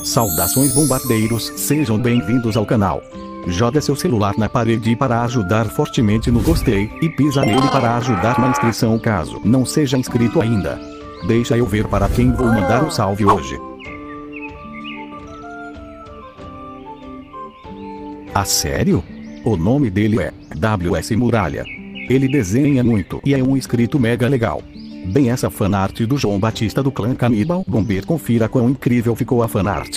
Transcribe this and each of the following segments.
Saudações bombardeiros, sejam bem-vindos ao canal. Joga seu celular na parede para ajudar fortemente no gostei, e pisa nele para ajudar na inscrição caso não seja inscrito ainda. Deixa eu ver para quem vou mandar um salve hoje. Ah, sério? O nome dele é WS Muralha. Ele desenha muito e é um inscrito mega legal. Bem, essa fanart do João Batista do clã Canibal Bomber, confira quão incrível ficou a fanart.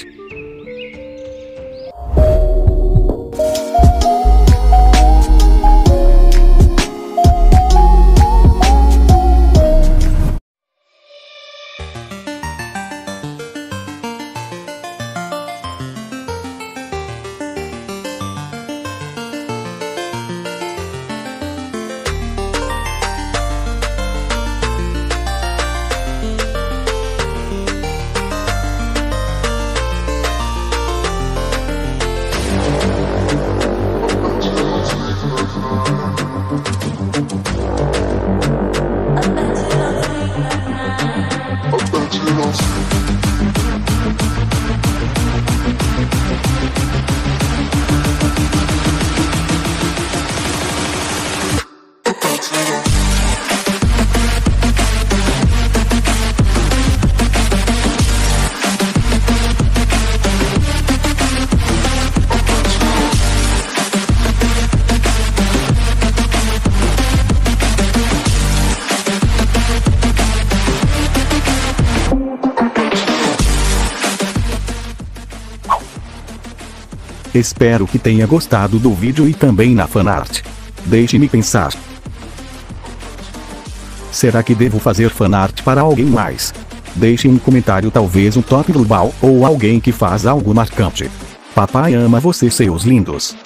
Espero que tenha gostado do vídeo e também na fanart. Deixe-me pensar. Será que devo fazer fanart para alguém mais? Deixe um comentário, talvez um top global ou alguém que faz algo marcante. Papai ama você, seus lindos.